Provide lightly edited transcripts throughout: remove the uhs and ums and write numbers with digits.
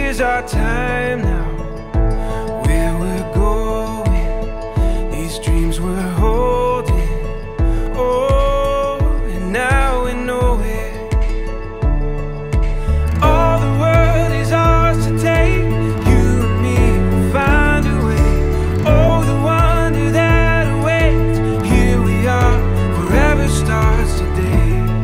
is our time now. Where we're going, these dreams we're holding. Oh, and now we know it. All the world is ours to take. You and me will find a way. Oh, the wonder that awaits. Here we are, forever starts today.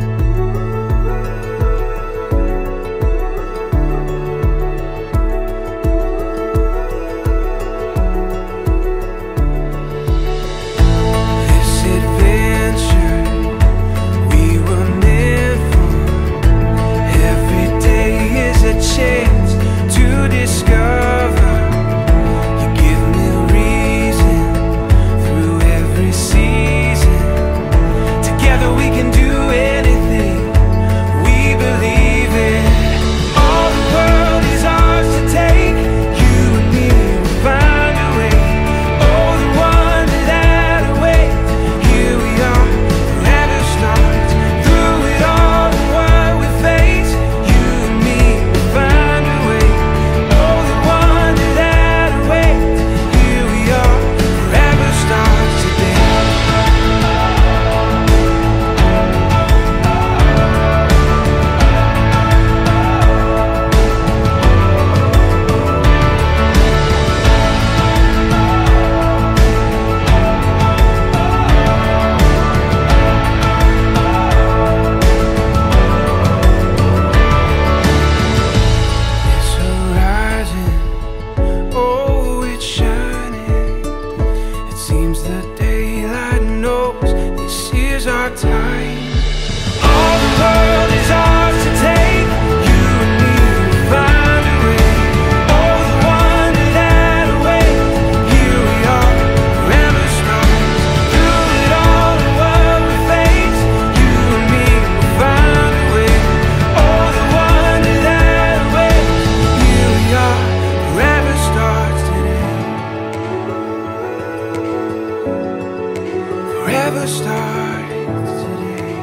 Forever starts today.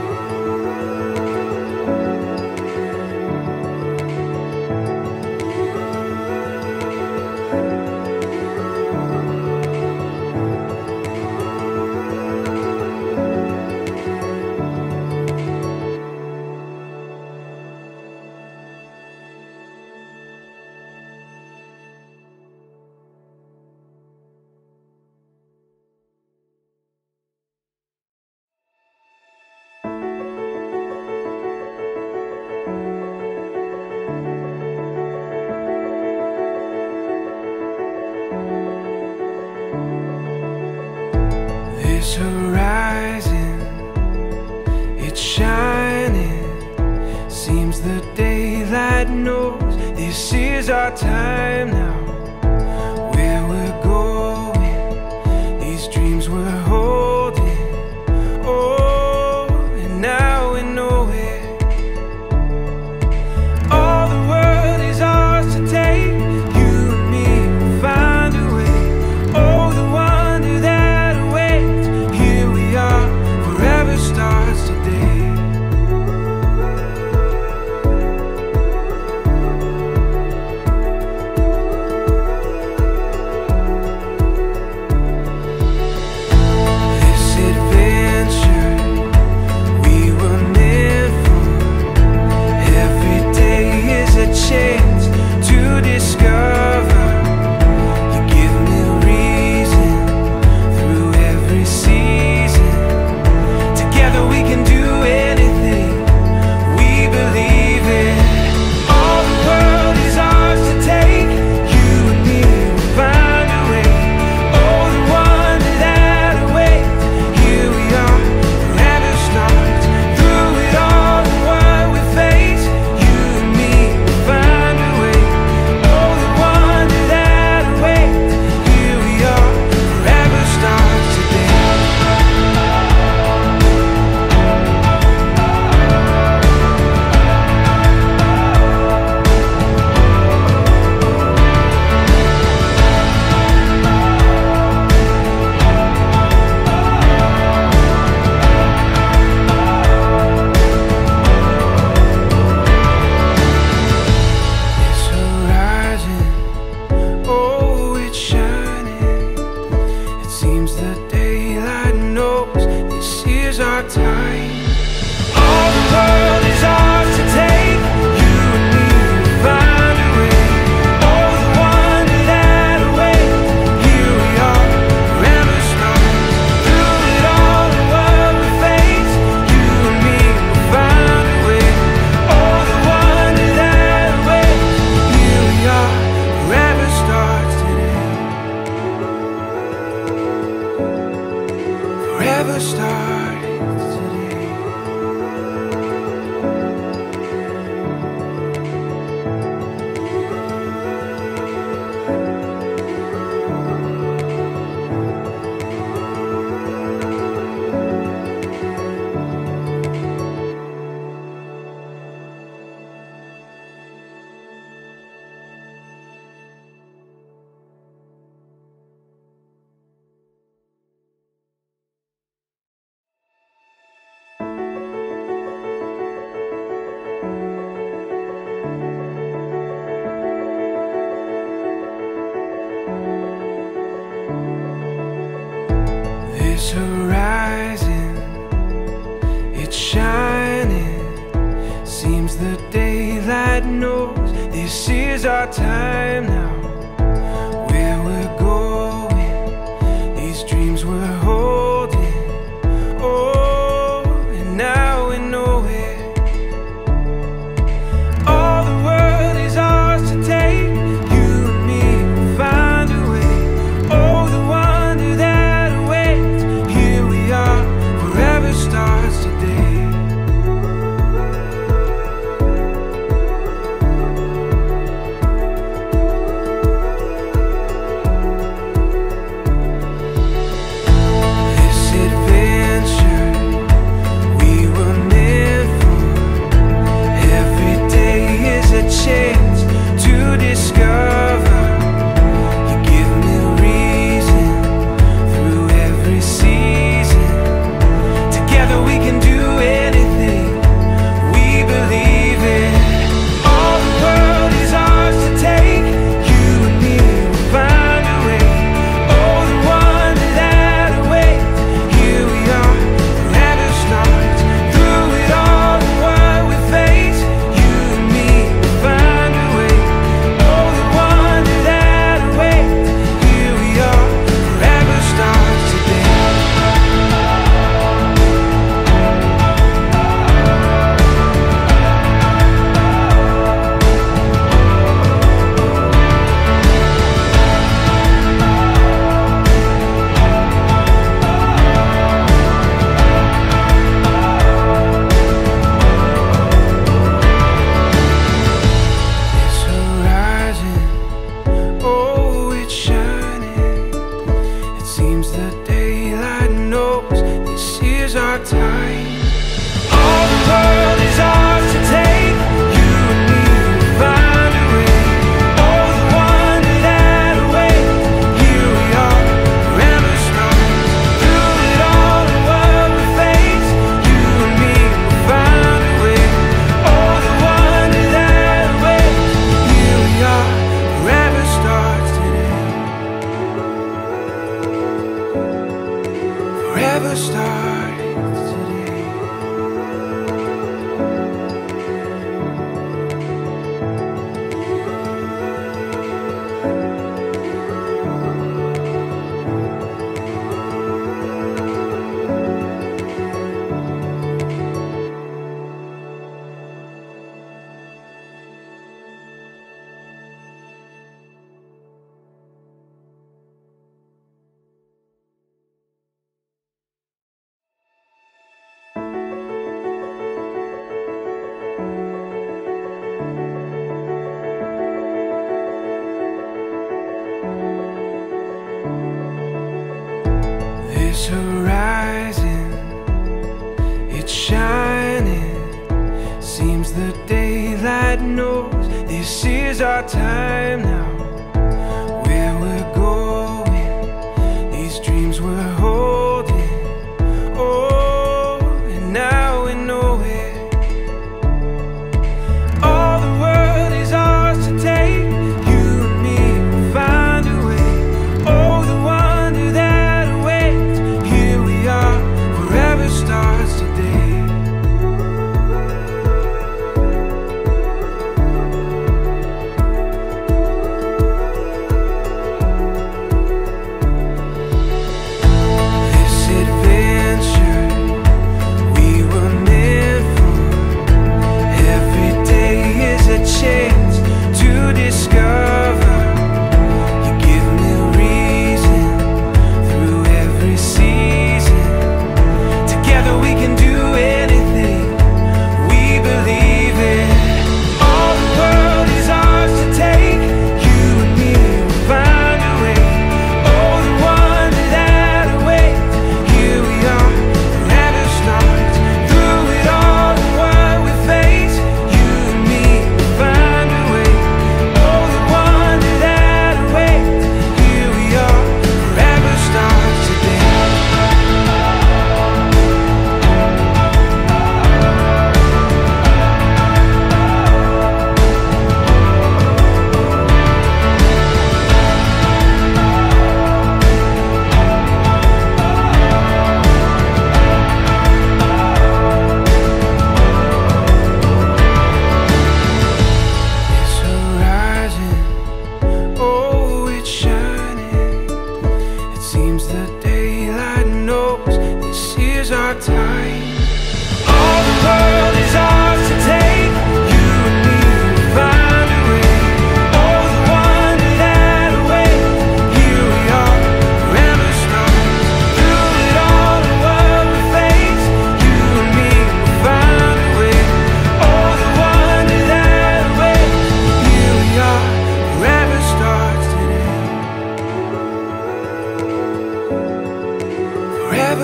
This horizon, it's shining. Seems the daylight knows this is our time now. Where we're going, these dreams we're holding. Oh, and now we know it. All the world is ours to take. You and me will find a way. Oh, the wonder that awaits. Here we are, forever starts today. is our time. All the world is ours to take. You and me will find a way. Oh, the wonder that awaits. Here we are, forever stars. Through it all, the world we face. You and me will find a way. Oh, the wonder that awaits. Here we are, forever stars today. Forever starts today. This horizon, it's shining. Seems the daylight knows this is our time now. Where we're going, these dreams we're holding. Oh, and now we know it. All the world is ours to take. You and me will find a way. Oh, the wonder that awaits. Here we are, forever starts today. This adventure we were meant for. Every day is a chance to discover. You give me reason through every season. Together we can do anything we believe in. All the world is ours to take. You and me will find a way. Oh, the wonder that awaits. Here we are, forever starts. Through it all, the world we face. You and me will find a way. Oh, the wonder that awaits. Here we are, forever starts today. This horizon, oh, it's shining. It seems the daylight knows this is our time. All the world is ours to take. You and me will find a way. Oh, the wonder that awaits. Here we are, forever stars. Through it all, the world we face. You and me will find a way. Oh, the wonder that awaits. Here we are, forever starts today. Forever starts today. This horizon, it's shining. Seems the daylight knows this is our time now. Where we're going, these dreams we're holding. Oh, and now we know it. All the world is ours to take. You and me will find a way. Oh, the wonder that awaits. Here we are, forever stars.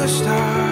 stars.